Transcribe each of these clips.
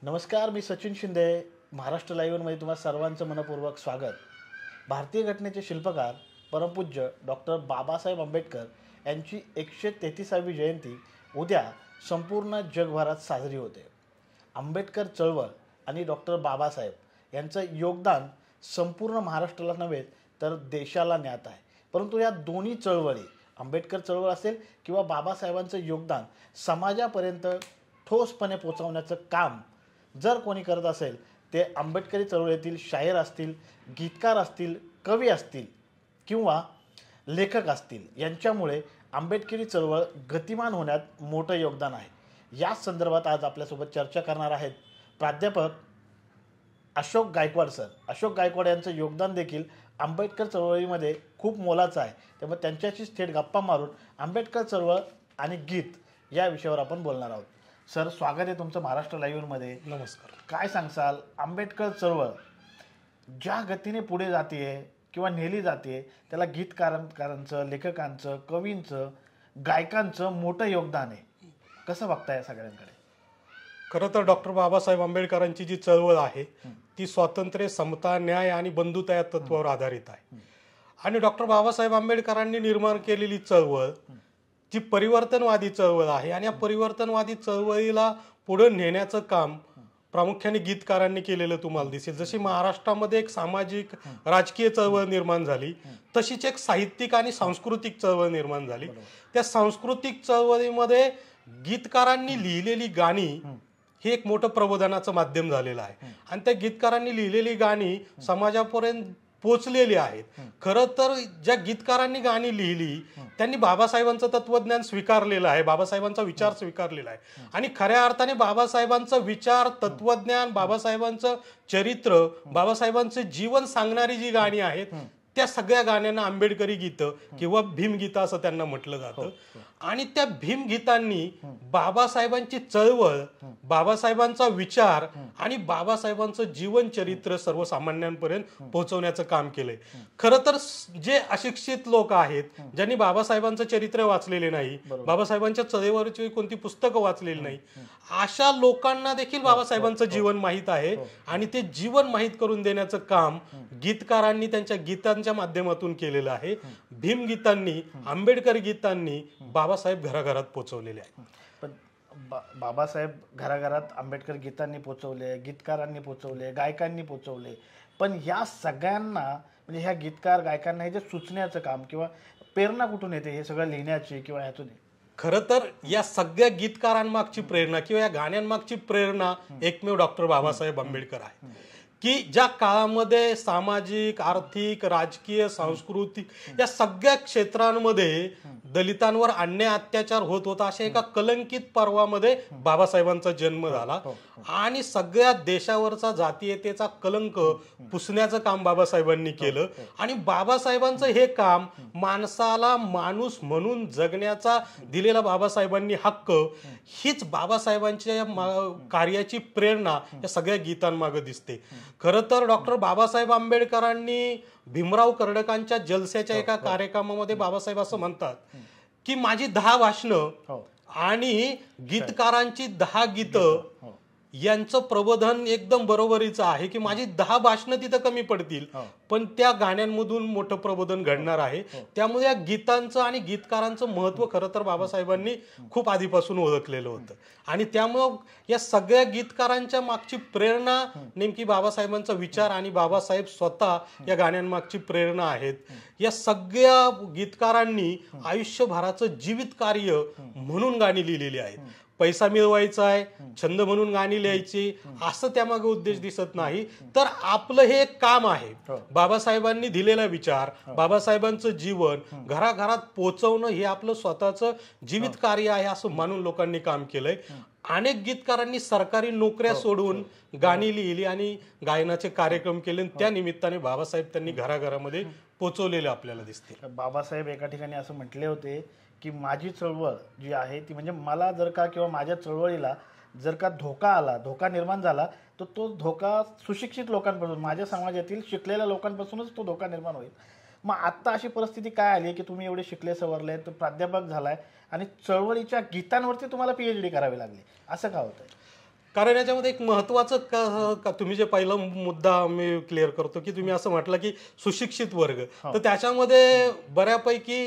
नमस्कार, मी सचिन शिंदे. महाराष्ट्र लाईव्हमध्ये तुम्हा सर्वांचं मनपूर्वक स्वागत. भारतीय घटनेचे शिल्पकार परमपूज्य डॉक्टर बाबासाहेब आंबेडकर यांची 133वी जयंती उद्या संपूर्ण जगभरात साजरी होते. आंबेडकर चळवळ आणि डॉक्टर बाबासाहेब यांचं योगदान संपूर्ण महाराष्ट्राला नव्हे तर देशाला ज्ञात आहे. परंतु या दोन्ही चळवळी, आंबेडकर चळवळ असेल किंवा बाबासाहेबांचं योगदान, समाजापर्यंत ठोसपणे पोचवण्याचं काम जर कोणी करत असेल ते आंबेडकरी चळवळीतील शाहीर असतील, गीतकार असतील, कवी असतील किंवा लेखक असतील. यांच्यामुळे आंबेडकरी चळवळ गतिमान होण्यात मोठं योगदान आहे. याच संदर्भात आज आपल्यासोबत चर्चा करणार आहेत प्राध्यापक अशोक गायकवाड सर. अशोक गायकवाड यांचं योगदान देखील आंबेडकर चळवळीमध्ये खूप मोलाचं आहे. त्यामुळे त्यांच्याशीच थेट गप्पा मारून आंबेडकर चळवळ आणि गीत या विषयावर आपण बोलणार आहोत. सर, स्वागत आहे तुमचं महाराष्ट्र लाईव्हमध्ये. नमस्कार. काय सांगसाल, आंबेडकर चळवळ ज्या गतीने पुढे जाते किंवा नेली जाते त्याला गीतकारांचं, लेखकांचं, कवींचं, गायकांचं मोठं योगदान आहे. कसं बघताय या सगळ्यांकडे? खरं तर डॉक्टर बाबासाहेब आंबेडकरांची जी चळवळ आहे ती स्वातंत्र्य, समता, न्याय आणि बंधुता या तत्वावर आधारित आहे. आणि डॉक्टर बाबासाहेब आंबेडकरांनी निर्माण केलेली चळवळ जी परिवर्तनवादी चळवळ आहे आणि या परिवर्तनवादी चळवळीला पुढे नेण्याचं काम प्रामुख्याने गीतकारांनी केलेलं तुम्हाला दिसेल. जशी महाराष्ट्रामध्ये एक सामाजिक राजकीय चळवळ निर्माण झाली तशीच एक साहित्यिक आणि सांस्कृतिक चळवळ निर्माण झाली. त्या सांस्कृतिक चळवळीमध्ये गीतकारांनी लिहिलेली गाणी हे एक मोठं प्रबोधनाचं माध्यम झालेलं आहे आणि त्या गीतकारांनी लिहिलेली गाणी समाजापर्यंत पोचलेली आहेत. खरं तर ज्या गीतकारांनी गाणी लिहिली त्यांनी बाबासाहेबांचं तत्वज्ञान स्वीकारलेलं आहे, बाबासाहेबांचा विचार स्वीकारलेला आहे आणि खऱ्या अर्थाने बाबासाहेबांचा विचार, तत्वज्ञान, बाबासाहेबांचं चरित्र, बाबासाहेबांचं जीवन सांगणारी जी गाणी आहेत त्या सगळ्या गाण्यांना आंबेडकरी गीतं किंवा भीमगीतं असं त्यांना म्हटलं जातं. आणि त्या भीमगीतांनी बाबासाहेबांची चळवळ, बाबासाहेबांचा विचार आणि बाबासाहेबांचं जीवन चरित्र सर्वसामान्यांपर्यंत पोहोचवण्याचं काम केलंय. खरं तर जे अशिक्षित लोक आहेत, ज्यांनी बाबासाहेबांचं चरित्र वाचलेले नाही, बाबासाहेबांच्या चळवळीची कोणती पुस्तकं वाचलेली नाही, अशा लोकांना देखील बाबासाहेबांचं जीवन माहीत आहे आणि ते जीवन माहीत करून देण्याचं काम गीतकारांनी त्यांच्या गीतांच्या माध्यमातून केलेलं आहे. भीमगीतांनी, आंबेडकर गीतांनी बाबासाहेब घराघरात पोचवलेले आहे. पण बाबासाहेब घराघरात आंबेडकर गीतांनी पोचवले, गीतकारांनी पोचवले, गायकांनी पोचवले. पण या सगळ्यांना म्हणजे ह्या गीतकार गायकांना हे जे सुचण्याचं काम किंवा प्रेरणा कुठून येते हे सगळं लिहिण्याची किंवा ह्यातून? खरं तर या सगळ्या गीतकारांमागची प्रेरणा किंवा या गाण्यांमागची प्रेरणा एकमेव डॉक्टर बाबासाहेब आंबेडकर आहे की ज्या काळामध्ये सामाजिक, आर्थिक, राजकीय, सांस्कृतिक या सगळ्या क्षेत्रांमध्ये दलितांवर अन्याय अत्याचार होत होता अशा एका कलंकित पर्वामध्ये बाबासाहेबांचा जन्म झाला आणि सगळ्या देशावरचा जातीयतेचा कलंक पुसण्याचं काम बाबासाहेबांनी केलं. आणि बाबासाहेबांचं हे काम माणसाला माणूस म्हणून जगण्याचा दिलेला बाबासाहेबांनी हक्क, हीच बाबासाहेबांच्या कार्याची प्रेरणा या सगळ्या गीतांमागे दिसते. खरं तर डॉक्टर बाबासाहेब आंबेडकरांनी भीमराव कर्डकांच्या जलस्याच्या एका कार्यक्रमामध्ये बाबासाहेब असं म्हणतात की माझी 10 भाषणं आणि गीतकारांची 10 गीतं यांचं प्रबोधन एकदम बरोबरीचं आहे की माझी 10 भाषणं तिथं कमी पडतील पण त्या गाण्यांमधून मोठं प्रबोधन घडणार आहे. त्यामुळे या गीतांचं आणि गीतकारांचं महत्व खरं तर बाबासाहेबांनी खूप आधीपासून ओळखलेलं होतं आणि त्यामुळं या सगळ्या गीतकारांच्या मागची प्रेरणा नेमकी बाबासाहेबांचा विचार आणि बाबासाहेब स्वतः या गाण्यांमागची प्रेरणा आहेत. या सगळ्या गीतकारांनी आयुष्यभराचं जीवित कार्य म्हणून गाणी लिहिलेली आहेत. पैसा मिळवायचा आहे, छंद म्हणून गाणी लिहायची असं त्यामागे उद्देश दिसत नाही, तर आपलं हे एक काम आहे. बाबासाहेबांनी दिलेला विचार, बाबासाहेबांचं जीवन घराघरात पोहोचवणं हे आपलं स्वतःचं जीवित कार्य आहे असं मानून लोकांनी काम केलंय. अनेक गीतकारांनी सरकारी नोकऱ्या सोडून गाणी लिहिली आणि गायनाचे कार्यक्रम केले. त्या निमित्ताने बाबासाहेब त्यांनी घराघरामध्ये पोहोचवलेले आपल्याला दिसते. बाबासाहेब एका ठिकाणी असं म्हटले होते की माझी चळवळ जी आहे ती म्हणजे मला जर का किंवा माझ्या चळवळीला जर का धोका आला, धोका निर्माण झाला तर तो धोका सुशिक्षित लोकांपासून, माझ्या समाजातील शिकलेल्या लोकांपासूनच तो धोका निर्माण होईल. मग आत्ता अशी परिस्थिती काय आली की तुम्ही एवढे शिकले सवरले, तर प्राध्यापक झालाय आणि चळवळीच्या गीतांवरती तुम्हाला PhD करावी लागली, असं का होतंय? कारण याच्यामध्ये एक महत्वाचं तुम्ही जे पहिला मुद्दा मी क्लिअर करतो की तुम्ही असं म्हटलं की सुशिक्षित वर्ग, तर त्याच्यामध्ये बऱ्यापैकी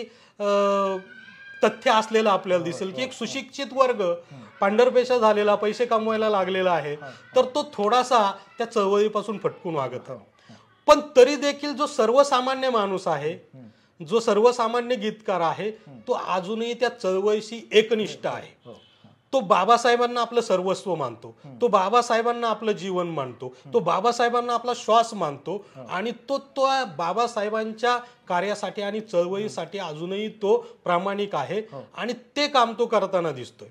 तथ्य असलेलं आपल्याला दिसेल की एक सुशिक्षित वर्ग पांढरपेशा झालेला, पैसे कमवायला लागलेला आहे, तर तो थोडासा त्या चळवळीपासून फटकून वागत आहे. पण तरी देखील जो सर्वसामान्य माणूस आहे, जो सर्वसामान्य गीतकार आहे, तो अजूनही त्या चळवळीशी एकनिष्ठ आहे. तो बाबासाहेबांना आपलं सर्वस्व मानतो, तो बाबासाहेबांना आपलं जीवन मानतो, तो बाबासाहेबांना आपला श्वास मानतो आणि तो बाबासाहेबांच्या कार्यासाठी आणि चळवळीसाठी अजूनही तो प्रामाणिक आहे आणि ते काम तो करताना दिसतोय.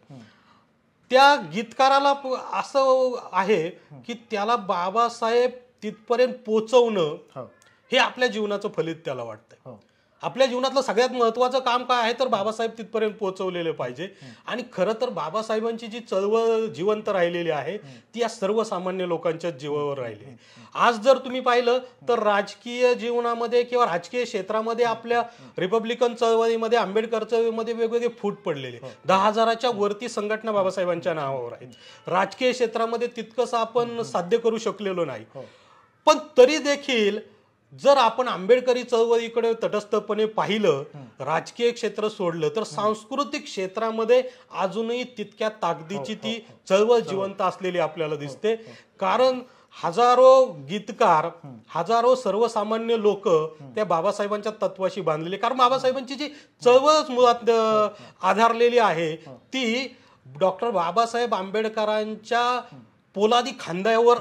त्या गीतकाराला असं आहे की त्याला बाबासाहेब तिथपर्यंत पोचवणं हे आपल्या जीवनाचं फलित त्याला वाटतंय. आपल्या जीवनातलं सगळ्यात महत्वाचं काम काय आहे तर बाबासाहेब तिथपर्यंत पोहोचवलेले पाहिजे. आणि खरं तर बाबासाहेबांची जी चळवळ जिवंत राहिलेली आहे ती या सर्वसामान्य लोकांच्या जीवावर राहिली. आज जर तुम्ही पाहिलं तर राजकीय जीवनामध्ये किंवा राजकीय क्षेत्रामध्ये आपल्या रिपब्लिकन चळवळीमध्ये, आंबेडकर चळवळीमध्ये वेगवेगळे फूट पडलेले, 10,000च्या वरती संघटना बाबासाहेबांच्या नावावर आहेत. राजकीय क्षेत्रामध्ये तितकंसं आपण साध्य करू शकलेलो नाही. पण तरी देखील जर आपण आंबेडकरी चळवळीकडे तटस्थपणे पाहिलं, राजकीय क्षेत्र सोडलं, तर सांस्कृतिक क्षेत्रामध्ये अजूनही तितक्या ताकदीची ती चळवळ जिवंत असलेली आपल्याला दिसते. कारण हजारो गीतकार, हजारो सर्वसामान्य लोक त्या बाबासाहेबांच्या तत्वाशी बांधलेली, कारण बाबासाहेबांची जी चळवळच मुळात आधारलेली आहे ती डॉक्टर बाबासाहेब आंबेडकरांच्या पोलादी खांद्यावर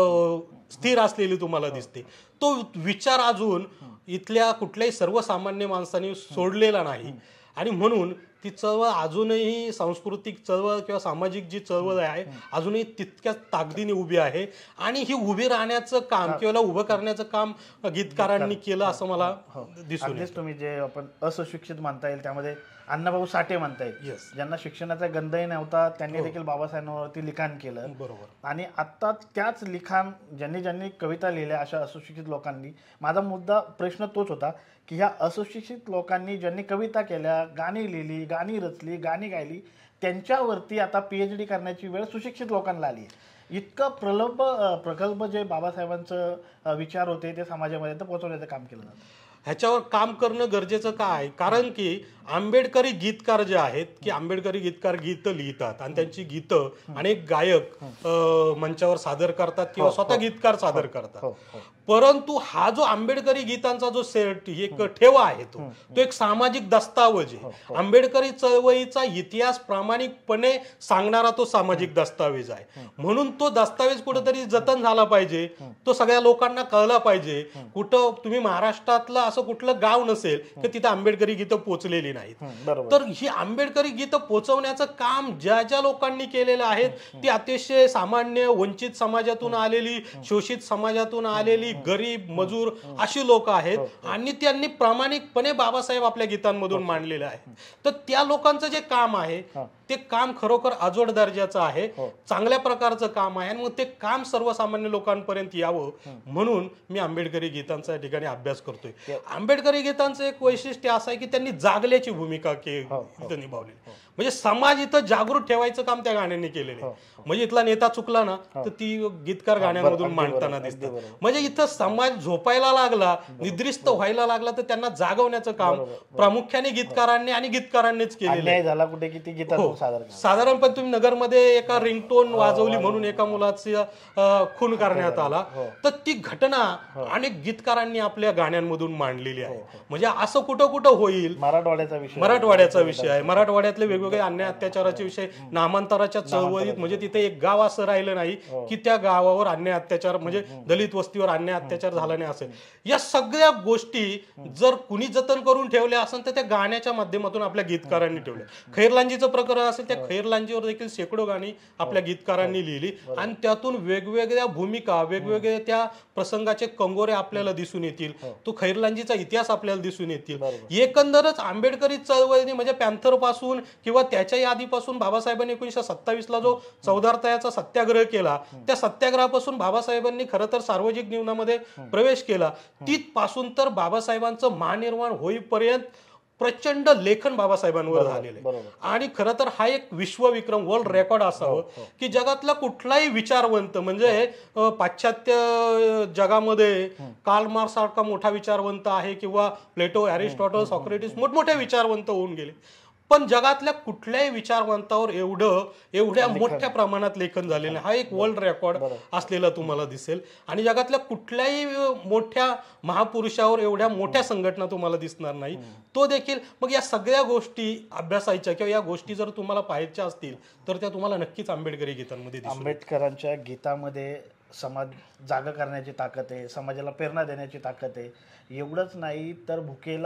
स्थिर असलेली तुम्हाला दिसते. तो विचार अजून इथल्या कुठल्याही सर्वसामान्य माणसांनी सोडलेला नाही आणि म्हणून ती चळवळ अजूनही सांस्कृतिक चळवळ किंवा सामाजिक जी चळवळ आहे अजूनही तितक्याच ताकदीने उभी आहे. आणि ही उभी राहण्याचं काम किंवा उभं करण्याचं काम गीतकारांनी केलं असं मला दिसून येतं. तुम्ही जे आपण असुशिक्षित म्हणता येईल त्यामध्ये अण्णाभाऊ साठे म्हणता येईल, ज्यांना शिक्षणाचा गंधही नव्हता, त्यांनी देखील बाबासाहेबांवरती लिखाण केलं. बरोबर. आणि आता त्याच लिखाण ज्यांनी कविता लिहिल्या अशा असुशिक्षित लोकांनी, माझा प्रश्न तोच होता की ह्या असुशिक्षित लोकांनी ज्यांनी कविता केल्या, गाणी लिहिली, गाणी रचली, गाणी गायली, त्यांच्यावरती आता PhD करण्याची वेळ सुशिक्षित लोकांना आली. इतकं प्रगल्भ जे बाबासाहेबांचं विचार होते ते समाजामध्ये पोहोचवण्याचं काम केलं जातं. ह्याच्यावर काम करणं गरजेचं काय, कारण की आंबेडकरी गीतकार जे आहेत की आंबेडकरी गीतकार गीतं लिहितात आणि त्यांची गीतं अनेक गायक मंचावर सादर करतात किंवा स्वतः गीतकार सादर करतात. परंतु हा जो आंबेडकरी गीतांचा जो सेट एक ठेवा आहे तो एक सामाजिक दस्तावेज आहे. आंबेडकरी चळवळीचा इतिहास प्रामाणिकपणे सांगणारा तो सामाजिक दस्तावेज आहे. म्हणून तो दस्तावेज कुठेतरी जतन झाला पाहिजे, तो सगळ्या लोकांना कळला पाहिजे. कुठं तुम्ही महाराष्ट्रातलं असं कुठलं गाव नसेल की तिथे आंबेडकरी गीतं पोचलेली नाहीत. तर ही आंबेडकरी गीतं पोचवण्याचं काम ज्या ज्या लोकांनी केलेलं आहे ती अतिशय सामान्य, वंचित समाजातून आलेली, शोषित समाजातून आलेली, गरीब, मजूर अशी लोक आहेत आणि त्यांनी प्रामाणिकपणे बाबासाहेब आपल्या गीतांमधून मांडलेले आहेत. तर त्या लोकांचं जे काम आहे ते काम खरोखर अजोड दर्जाचं आहे, चांगल्या प्रकारचं काम आहे आणि मग ते काम सर्वसामान्य लोकांपर्यंत यावं म्हणून मी आंबेडकरी गीतांचा या ठिकाणी अभ्यास करतोय. आंबेडकरी गीतांचं एक वैशिष्ट्य असं आहे की त्यांनी जागल्याची भूमिका इथं निभावलेली. म्हणजे समाज इथं जागृत ठेवायचं काम त्या गाण्यांनी केलेलं आहे. म्हणजे इथला नेता चुकला ना तर ती गीतकार गाण्यांमधून मांडताना दिसतात. म्हणजे इथं समाज झोपायला लागला, निद्रिस्त व्हायला लागला तर त्यांना जागवण्याचं काम प्रामुख्याने गीतकारांनी आणि गीतकारांनीच केलेलं आहे. साधारणपणे तुम्ही नगरमध्ये एका रिंगटोन वाजवली म्हणून एका मुलाचा खून करण्यात आला, तर ती घटना अनेक गीतकारांनी आपल्या गाण्यांमधून मांडलेली आहे. म्हणजे असं कुठं कुठं होईल. मराठवाड्याचा विषय आहे, मराठवाड्यातले वेगवेगळे अन्याय अत्याचाराचे विषय, नामांतराच्या चळवळीत म्हणजे तिथे एक गाव असं राहिलं नाही की त्या गावावर अन्याय अत्याचार म्हणजे दलित वस्तीवर अन्याय अत्याचार झाला नाही असेल. या सगळ्या गोष्टी जर कुणी जतन करून ठेवल्या असेल तर त्या गाण्याच्या माध्यमातून आपल्या गीतकारांनी ठेवल्या. खैरलांजीचं प्रकरण असेल, त्या खैरलांजीवर देखील शेकडो गाणी आपल्या गीतकारांनी लिहिली आणि त्यातून वेगवेगळ्या भूमिका, वेगवेगळ्या त्या प्रसंगाचे कंगोरे आपल्याला दिसून येतील. तो खैरलांजीचा इतिहास आपल्याला दिसून येतील. एकंदरच आंबेडकरी चळवळीने म्हणजे पॅन्थर पासून किंवा त्याच्याही आधीपासून बाबासाहेबांनी 1927ला जो चौदार सत्याग्रह केला, त्या सत्याग्रहापासून बाबासाहेबांनी खरं तर सार्वजनिक जीवनामध्ये प्रवेश केला. तिथपासून तर बाबासाहेबांचं महानिर्वाण होईपर्यंत प्रचंड लेखन बाबासाहेबांवर झालेलं आहे. आणि खरं तर हा एक विश्वविक्रम, वर्ल्ड रेकॉर्ड असावं की जगातला कुठलाही विचारवंत, म्हणजे पाश्चात्य जगामध्ये कार्ल मार्क्स सारखा मोठा विचारवंत आहे किंवा प्लेटो, अरिस्टॉटल, सॉक्रेटिस मोठमोठे विचारवंत होऊन गेले, पण जगातल्या कुठल्याही विचारवंतावर एवढ्या मोठ्या प्रमाणात लेखन झालेलं हा एक वर्ल्ड रेकॉर्ड असलेला तुम्हाला दिसेल. आणि जगातल्या कुठल्याही मोठ्या महापुरुषावर एवढ्या मोठ्या संघटना तुम्हाला दिसणार नाही. तो देखील, मग या सगळ्या गोष्टी अभ्यासायच्या किंवा या गोष्टी जर तुम्हाला पाहायच्या असतील तर त्या तुम्हाला नक्कीच आंबेडकरी गीतांमध्ये दिसतील. आंबेडकरांच्या गीतामध्ये समाज जागा करण्याची ताकद आहे, समाजाला प्रेरणा देण्याची ताकद आहे. एवढंच नाही तर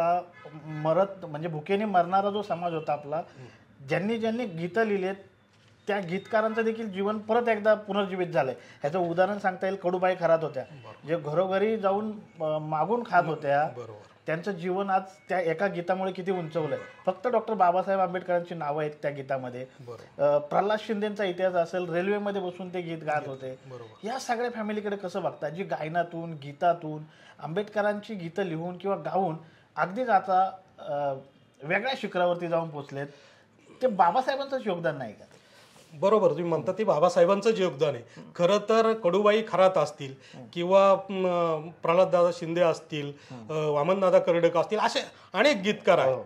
भुकेने मरणारा जो समाज होता आपला, ज्यांनी ज्यांनी गीतं लिहिलेत त्या गीतकारांचं देखील जीवन परत एकदा पुनर्जीवित झालंय. ह्याचं उदाहरण सांगता येईल, कडूबाई खरात होत्या, जे घरोघरी जाऊन मागून खात होत्या, त्यांचं जीवन आज त्या एका गीतामुळे किती उंचवलंय. फक्त डॉक्टर बाबासाहेब आंबेडकरांची नावं आहेत त्या गीतामध्ये. प्रल्हाद शिंदेचा इतिहास असेल, रेल्वेमध्ये बसून ते गीत गात होते. या सगळ्या फॅमिलीकडे कसं बघता, जी गायनातून, गीतातून, आंबेडकरांची गीतं लिहून किंवा गाऊन अगदीच आता वेगळ्या शिखरावरती जाऊन पोचलेत, ते बाबासाहेबांचंच योगदान नाही का? बरोबर, तुम्ही म्हणता ते बाबासाहेबांचं जे योगदान आहे. खरं तर कडूबाई खरात असतील किंवा प्रल्हाददादा शिंदे असतील, वामनदादा कर्डक असतील, असे अनेक गीतकार आहेत.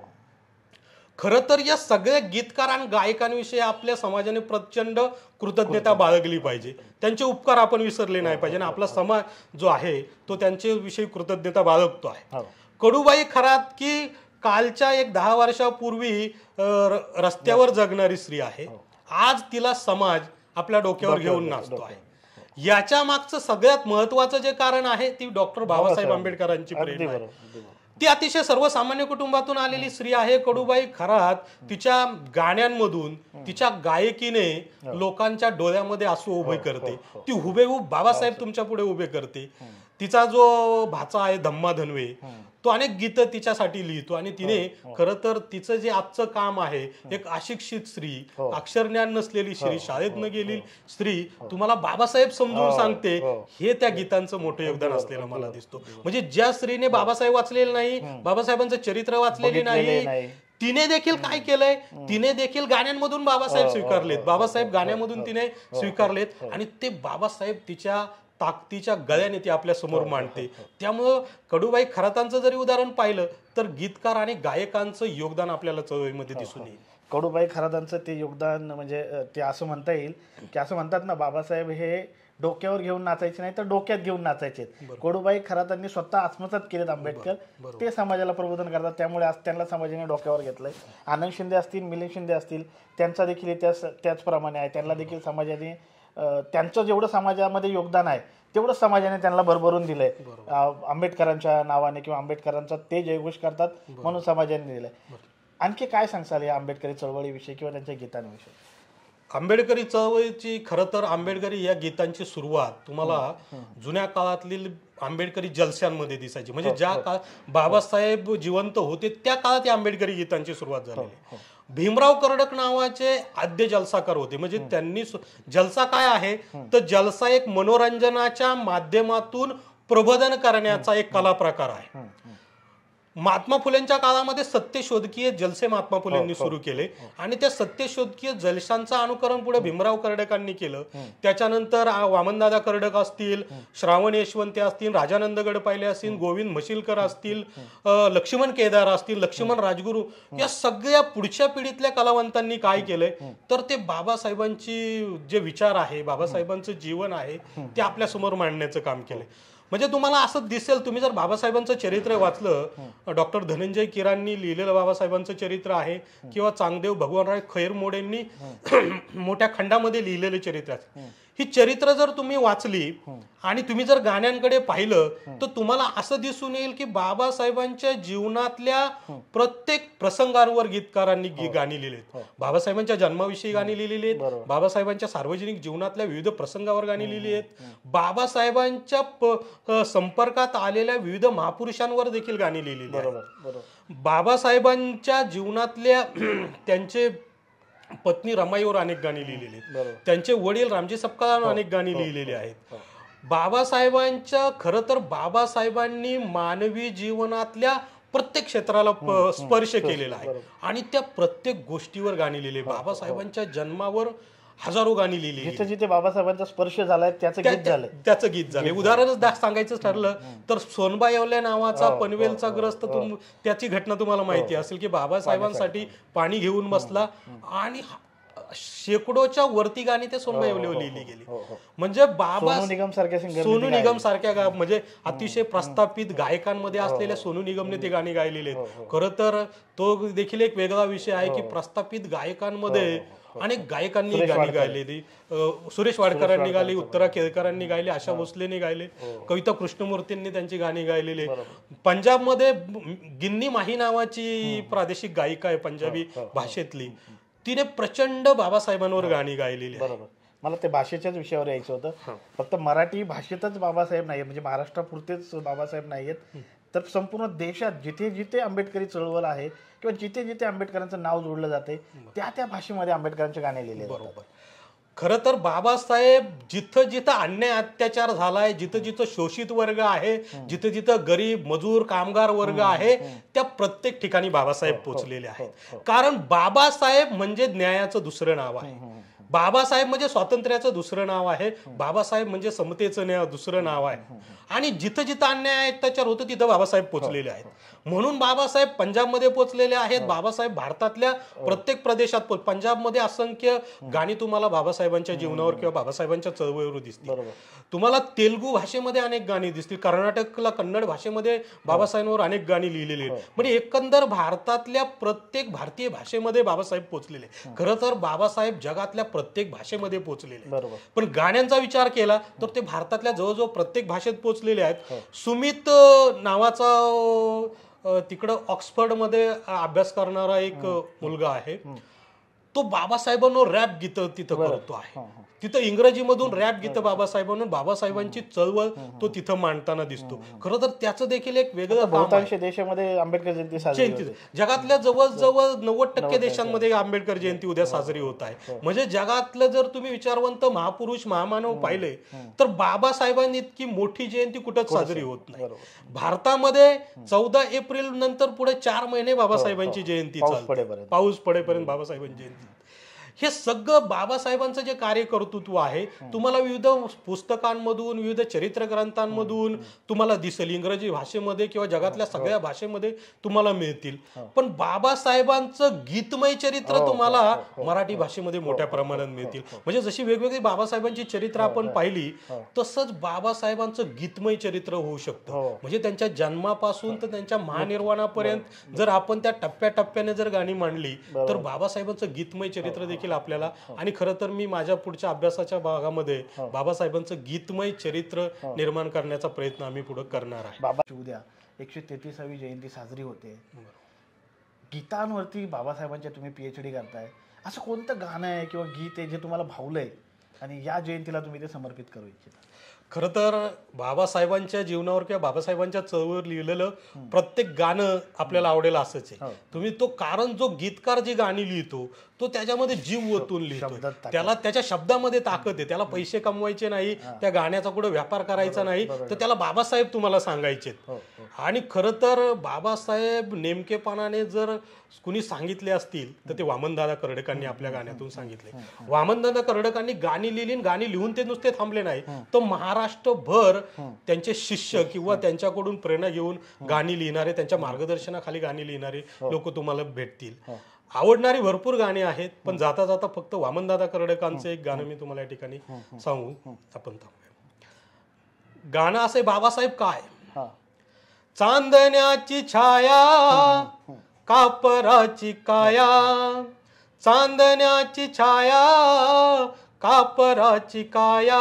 खरं तर या सगळ्या गीतकार आणि गायकांविषयी आपल्या समाजाने प्रचंड कृतज्ञता बाळगली पाहिजे. त्यांचे उपकार आपण विसरले नाही पाहिजे आणि आपला समाज जो आहे तो त्यांच्या विषयी कृतज्ञता बाळगतो आहे. कडूबाई खरात की कालच्या एक 10 वर्षापूर्वी रस्त्यावर जगणारी स्त्री आहे, आज तिला समाज आपल्या डोक्यावर घेऊन नाचतो आहे. याच्या मागचं सगळ्यात महत्वाचं जे कारण आहे ती डॉक्टर बाबासाहेब आंबेडकरांची प्रेरणा आहे. ती अतिशय सर्वसामान्य कुटुंबातून आलेली स्त्री आहे. कडूबाई खरात तिच्या गाण्यांमधून, तिच्या गायकीने लोकांच्या डोळ्यामध्ये आसू उभे करते. ती हुबेहूब बाबासाहेब तुमच्या पुढे उभे करते. तिचा जो भाचा आहे धम्मा धनवे, तो अनेक गीतं तिच्यासाठी लिहितो. आणि तिने खरं तर तिचं जे आजचं काम आहे, एक अशिक्षित स्त्री, अक्षरज्ञान नसलेली स्त्री, शाळेत न गेलेली स्त्री तुम्हाला बाबासाहेब समजून सांगते, हे त्या गीतांचं मोठं योगदान असलेलं मला दिसतो. म्हणजे ज्या स्त्रीने बाबासाहेब वाचलेलं नाही, बाबासाहेबांचं चरित्र वाचलेले नाही, तिने देखील काय केलंय, तिने देखील गाण्यांमधून बाबासाहेब स्वीकारलेत, बाबासाहेब गाण्यामधून तिने स्वीकारलेत. आणि ते बाबासाहेब तिच्या ताकदीच्या गळ्याने ती आपल्या समोर मांडते. त्यामुळं कडूबाई खरातांचं जरी उदाहरण पाहिलं तर गीतकार आणि गायकांचं योगदान आपल्याला चळवळीमध्ये दिसून येईल. कडूबाई खरातांचं ते योगदान म्हणजे ते असं म्हणता येईल की, असं म्हणतात ना, बाबासाहेब हे डोक्यावर घेऊन नाचायचे नाही तर डोक्यात घेऊन नाचायचे. कडूबाई खरातांनी स्वतः आत्मसात केलेत आंबेडकर, ते समाजाला प्रबोधन करतात. त्यामुळे आज त्यांना समाजाने डोक्यावर घेतलंय. आनंद शिंदे असतील, मिलिंद शिंदे असतील, त्यांचा देखील इतिहास त्याचप्रमाणे आहे. त्यांना देखील समाजाने त्यांचं जेवढं समाजामध्ये योगदान आहे तेवढं समाजाने त्यांना भरभरून दिलंय. आंबेडकरांच्या नावाने किंवा आंबेडकरांचा ते जयघोष करतात म्हणून समाजाने दिलंय. आणखी काय सांगसाल या आंबेडकरी चळवळीविषयी किंवा त्यांच्या गीतांविषयी? आंबेडकरी चळवळीची खरं तर आंबेडकरी या गीतांची सुरुवात तुम्हाला जुन्या काळातील आंबेडकरी जलशांमध्ये दिसायची. म्हणजे ज्या काळात बाबासाहेब जिवंत होते त्या काळात या आंबेडकरी गीतांची सुरुवात झालेली. भीमराव कर्डक नावाचे आद्य जलसाकार होते. म्हणजे त्यांनी जलसा काय आहे तर जलसा एक मनोरंजनाच्या माध्यमातून प्रबोधन करण्याचा एक कला प्रकार आहे. महात्मा फुलेंच्या काळामध्ये सत्यशोधकीय जलसे महात्मा फुलेंनी सुरू केले आणि त्या सत्यशोधकीय जलशांचं अनुकरण पुढे भीमराव कर्डकांनी केलं. त्याच्यानंतर वामनदादा कर्डक असतील, श्रावण यशवंते असतील, राजानंद गडपाहिले असतील, गोविंद म्हशीलकर असतील, लक्ष्मण केदार असतील, लक्ष्मण राजगुरू, या सगळ्या पुढच्या पिढीतल्या कलावंतांनी काय केलंय तर ते बाबासाहेबांची जे विचार आहे, बाबासाहेबांचं जीवन आहे ते आपल्या समोर मांडण्याचं काम केलंय. म्हणजे तुम्हाला असं दिसेल, तुम्ही जर बाबासाहेबांचं चरित्र वाचलं, डॉक्टर धनंजय किरांनी लिहिलेलं बाबासाहेबांचं चरित्र आहे किंवा चांगदेव भगवानराव खैरमोडेंनी मोठ्या खंडामध्ये लिहिलेलं चरित्र आहे. ही चरित्र जर तुम्ही वाचली आणि तुम्ही जर गाण्यांकडे पाहिलं तर तुम्हाला असं दिसून येईल की बाबासाहेबांच्या जीवनातल्या प्रत्येक प्रसंगांवर गीतकारांनी गाणी लिहिलेत. बाबासाहेबांच्या जन्माविषयी गाणी लिहिलेली आहेत, बाबासाहेबांच्या सार्वजनिक जीवनातल्या विविध प्रसंगावर गाणी लिहिली आहेत, बाबासाहेबांच्या संपर्कात आलेल्या विविध महापुरुषांवर देखील गाणी लिहिलेली आहेत. बाबासाहेबांच्या जीवनातल्या त्यांचे पत्नी रमाईवर अनेक गाणी लिहिलेली आहेत, त्यांचे वडील रामजी सपकाळांवर अनेक गाणी लिहिलेली आहेत. बाबासाहेबांच्या खरं तर बाबासाहेबांनी मानवी जीवनातल्या प्रत्येक क्षेत्राला स्पर्श केलेला आहे आणि त्या प्रत्येक गोष्टीवर गाणी लिहिली. बाबासाहेबांच्या जन्मावर हजारो गाणी लिहिली. जिथे जिथे बाबासाहेबांचा स्पर्श झालाय त्याचं गीत झाले. उदाहरणच सांगायचं ठरलं तर सोनबा येवले नावाचा पनवेलचा ग्रस्त त्याची घटना तुम्हाला माहिती असेल की बाबासाहेबांसाठी पाणी घेऊन बसला आणि शेकडोच्या वरती गाणी ते सोनबा येवले लिहिली गेली. म्हणजे बाबा सोनू निगम सारख्या म्हणजे अतिशय प्रस्थापित गायकांमध्ये असलेल्या सोनू निगमने ते गाणी गायलेले आहेत. खरं तर तो देखील एक वेगळा विषय आहे की प्रस्थापित गायकांमध्ये अनेक गायकांनी गाणी गायलेली. सुरेश वाडकरांनी गायली, उत्तरा केळकरांनी गायली, आशा भोसलेंनी गायले, कविता कृष्णमूर्तींनी त्यांची गाणी गायलेली. पंजाबमध्ये गिन्नी माही नावाची प्रादेशिक गायिका आहे पंजाबी भाषेतली, तिने प्रचंड बाबासाहेबांवर गाणी गायलेली आहे. मला ते भाषेच्याच विषयावर यायचं होतं. फक्त मराठी भाषेतच बाबासाहेब नाही म्हणजे महाराष्ट्रापुरतेच बाबासाहेब नाहीयेत तर संपूर्ण देशात जिथे जिथे आंबेडकरी चळवळ आहे किंवा जिथे जिथे आंबेडकरांचं नाव जोडलं जाते त्या त्या भाषेमध्ये आंबेडकरांचे गाणे लिहिले. बरोबर. खरं तर बाबासाहेब जिथं जिथं अन्याय अत्याचार झालाय, जिथं जिथं शोषित वर्ग आहे, जिथं जिथं गरीब मजूर कामगार वर्ग आहे, त्या प्रत्येक ठिकाणी बाबासाहेब पोचलेले आहेत. कारण बाबासाहेब म्हणजे न्यायाचं दुसरं नाव आहे. बाबासाहेब म्हणजे स्वातंत्र्याचं दुसरं नाव आहे. बाबासाहेब म्हणजे समतेचं दुसरं नाव आहे. आणि जिथं जिथं अन्याय अत्याचार होतं तिथं बाबासाहेब पोचलेले आहेत. म्हणून बाबासाहेब पंजाबमध्ये पोचलेले आहेत. बाबासाहेब भारतातल्या प्रत्येक प्रदेशात पंजाबमध्ये असंख्य गाणी तुम्हाला बाबासाहेबांच्या जीवनावर किंवा बाबासाहेबांच्या चळवळीवर दिसतील. तुम्हाला तेलुगू भाषेमध्ये अनेक गाणी दिसतील. कर्नाटकला कन्नड भाषेमध्ये बाबासाहेबांवर अनेक गाणी लिहिलेली आहेत. म्हणजे एकंदर भारतातल्या प्रत्येक भारतीय भाषेमध्ये बाबासाहेब पोचलेले. खरं तर बाबासाहेब जगातल्या प्रत्येक भाषेमध्ये पोचलेले. पण गाण्यांचा विचार केला तर ते भारतातल्या जवळजवळ प्रत्येक भाषेत पोचलेले आहेत. सुमित नावाचा तिकडं ऑक्सफर्डमध्ये अभ्यास करणारा एक मुलगा आहे, तो बाबासाहेबांवर रॅप गीत तिथं करतो आहे. तिथं इंग्रजीमधून रॅप गीत बाबासाहेबांना बाबासाहेबांची चळवळ तो तिथं मांडताना दिसतो. खरं तर त्याचं देखील एक वेगळं बहुतांश देशामध्ये आंबेडकर जयंती जगातल्या जवळजवळ 90% देशांमध्ये आंबेडकर जयंती उद्या साजरी होत आहे. म्हणजे जगातलं जर तुम्ही विचारवंत महापुरुष महामानव पाहिले तर बाबासाहेबांनी इतकी मोठी जयंती कुठंच साजरी होत नाही. भारतामध्ये 14 एप्रिल नंतर पुढे 4 महिने बाबासाहेबांची जयंती चालते, पाऊस पडेपर्यंत बाबासाहेबांची जयंती. हे सगळं बाबासाहेबांचं जे कार्यकर्तृत्व आहे तुम्हाला विविध पुस्तकांमधून विविध चरित्र ग्रंथांमधून तुम्हाला दिसेल. इंग्रजी भाषेमध्ये किंवा जगातल्या सगळ्या भाषेमध्ये तुम्हाला मिळतील. पण बाबासाहेबांचं गीतमय चरित्र तुम्हाला मराठी भाषेमध्ये मोठ्या प्रमाणात मिळतील. म्हणजे जशी वेगवेगळी बाबासाहेबांची चरित्र आपण पाहिली तसंच बाबासाहेबांचं गीतमय चरित्र होऊ शकतं. म्हणजे त्यांच्या जन्मापासून तर त्यांच्या महानिर्वाणापर्यंत जर आपण त्या टप्प्याटप्प्याने जर गाणी मांडली तर बाबासाहेबांचं गीतमय चरित्र देखील आपल्याला. आणि खरं तर मी माझ्या पुढच्या अभ्यासाच्या भागामध्ये बाबासाहेबांचं गीतमय चरित्र निर्माण करण्याचा प्रयत्न आम्ही पुढे करणार आहे. बाबा उद्या 133वी जयंती साजरी होते. गीतांवरती बाबासाहेबांच्या तुम्ही PhD करताय. असं कोणतं गाणं आहे किंवा गीत आहे जे तुम्हाला भावलंय आणि या जयंतीला तुम्ही ते समर्पित करू इच्छिता? खरं तर बाबासाहेबांच्या जीवनावर किंवा बाबासाहेबांच्या चळवळीवर लिहिलेलं प्रत्येक गाणं आपल्याला आवडेल असंच आहे. तुम्ही तो कारण जो गीतकार जी गाणी लिहितो तो त्याच्यामध्ये जीव ओतून लिहितो. त्याला त्याच्या शब्दामध्ये ताकद आहे. त्याला पैसे कमवायचे नाही, त्या गाण्याचा कुठं व्यापार करायचा नाही, तर त्याला बाबासाहेब तुम्हाला सांगायचे. आणि खरं तर बाबासाहेब नेमकेपणाने जर कुणी सांगितले असतील तर ते वामनदादा कर्डकांनी आपल्या गाण्यातून सांगितले. वामनदादा कर्डकांनी गाणी लिहिली, गाणी लिहून ते नुसते थांबले नाही, तर महाराष्ट्रभर त्यांचे शिष्य किंवा त्यांच्याकडून प्रेरणा घेऊन गाणी लिहिणारे, त्यांच्या मार्गदर्शनाखाली गाणी लिहिणारे लोक तुम्हाला भेटतील. आवडणारी भरपूर गाणी आहेत, पण जाता जाता फक्त वामनदादा कर्डकांचं एक गाणं मी तुम्हाला या ठिकाणी सांगू आपण थांबूया. गाणं असे बाबासाहेब काय. चांदण्याची छाया कापराची काया, चांदण्याची छाया कापराची काया,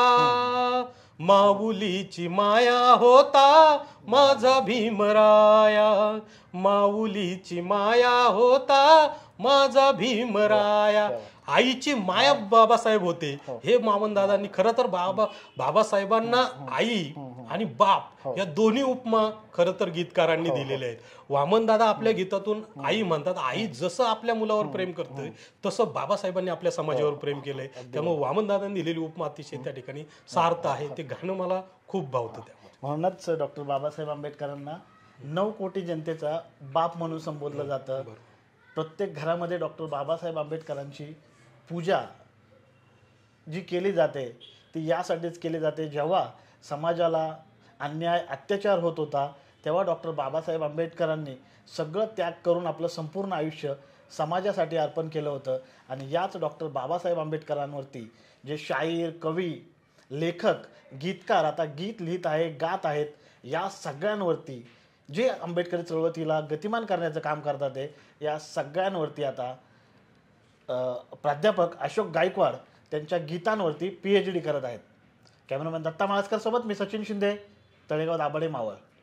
माऊलीची माया होता माझा भीमराया, माऊलीची माया होता माझा भीमराया. आईची माया बाबासाहेब होते. हे वामनदादांनी खरं तर बाबासाहेबांना आई आणि बाप या दोन्ही उपमा खरं तर गीतकारांनी दिलेल्या आहेत. वामनदादा आपल्या गीतातून आई म्हणतात. आई जसं आपल्या मुलावर प्रेम करतोय तसं बाबासाहेबांनी आपल्या समाजावर प्रेम केलंय. त्यामुळे वामनदादांनी दिलेली उपमा अतिशय त्या ठिकाणी सार्थ आहे. ते गाणं मला खूप भावतं. म्हणूनच डॉक्टर बाबासाहेब आंबेडकरांना 9 कोटी जनतेचा बाप म्हणून संबोधलं जातं. प्रत्येक घरामध्ये डॉक्टर बाबासाहेब आंबेडकरांची पूजा जी केली जाते ती यासाठीच केली जाते, जेव्हा समाजाला अन्याय अत्याचार होत होता तेव्हा डॉक्टर बाबासाहेब आंबेडकरांनी सगळं त्याग करून आपलं संपूर्ण आयुष्य समाजासाठी अर्पण केलं होतं. आणि याच डॉक्टर बाबासाहेब आंबेडकरांवरती जे शाहीर, कवी, लेखक, गीतकार आता गीत लिहित आहे, गात आहेत, या सगळ्यांवरती जे आंबेडकरी चळवळीला गतिमान करण्याचं काम करतात ते या सगळ्यांवरती आता प्राध्यापक अशोक गायकवाड त्यांच्या गीतांवरती PhD करत आहेत. कॅमेरामॅन दत्ता माळसकर सोबत मी सचिन शिंदे, तळेगाव दाभाडे, मावळ.